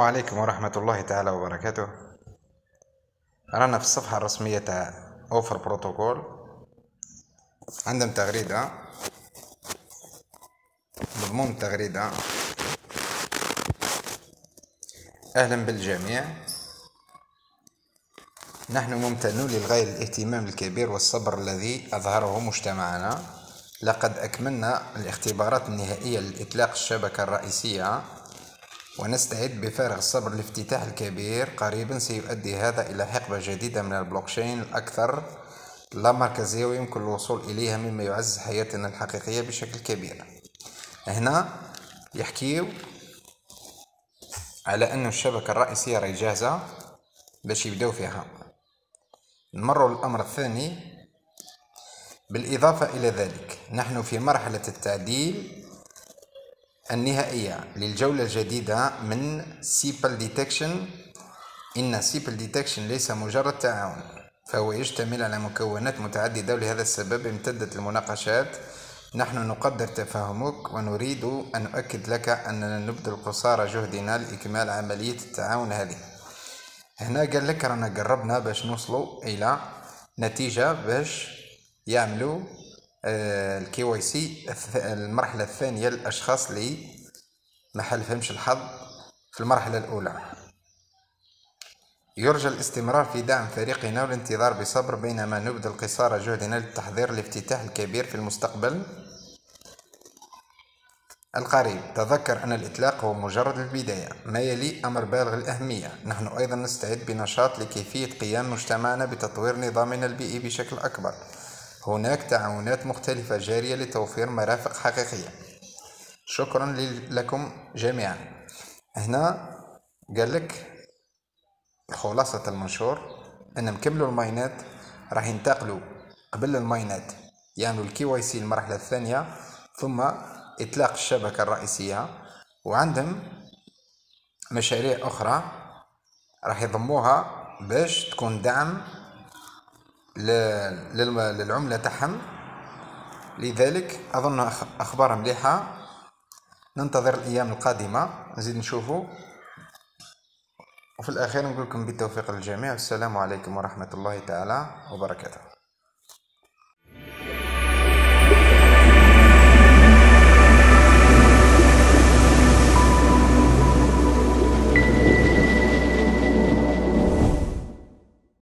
عليكم ورحمة الله تعالى وبركاته. رانا في الصفحة الرسمية تاع اوفر بروتوكول. عندهم تغريدة، مضمون التغريدة: أهلا بالجميع، نحن ممتنون للغاية للاهتمام الكبير والصبر الذي أظهره مجتمعنا. لقد أكملنا الاختبارات النهائية لإطلاق الشبكة الرئيسية، ونستعد بفارغ الصبر لافتتاح الكبير. قريبا سيؤدي هذا إلى حقبة جديدة من البلوكشين الأكثر لا مركزية ويمكن الوصول إليها، مما يعزز حياتنا الحقيقية بشكل كبير. هنا يحكيو على أن الشبكة الرئيسية راهي جاهزة باش يبداو فيها. نمروا للأمر الثاني. بالإضافة إلى ذلك، نحن في مرحلة التعديل النهائية للجولة الجديدة من سيبل ديتكشن. إن سيبل ديتكشن ليس مجرد تعاون، فهو يشتمل على مكونات متعددة، ولهذا السبب امتدت المناقشات. نحن نقدر تفاهمك ونريد أن نؤكد لك أننا نبذل قصارى جهدنا لإكمال عملية التعاون هذه. هنا قال لك رانا قربنا باش نوصلوا إلى نتيجة باش يعملوا الكي واي سي المرحلة الثانية للأشخاص اللي ما حلفهمش الحظ في المرحلة الأولى. يرجى الاستمرار في دعم فريقنا والانتظار بصبر بينما نبذل قصارى جهدنا للتحضير لافتتاح الكبير في المستقبل القريب. تذكر أن الإطلاق هو مجرد البداية. ما يلي أمر بالغ الأهمية. نحن أيضا نستعد بنشاط لكيفية قيام مجتمعنا بتطوير نظامنا البيئي بشكل أكبر. هناك تعاونات مختلفة جارية لتوفير مرافق حقيقية. شكرا لكم جميعا. هنا قال لك خلاصة المنشور أن مكملوا الماينات، راح ينتقلوا قبل الماينات يعملوا الكي واي سي المرحلة الثانية، ثم إطلاق الشبكة الرئيسية، وعندهم مشاريع أخرى راح يضموها باش تكون دعم للعملة تاعهم. لذلك أظن أخبار مليحة. ننتظر الأيام القادمة نزيد نشوفوا. وفي الأخير نقول لكم بالتوفيق للجميع. السلام عليكم ورحمة الله تعالى وبركاته.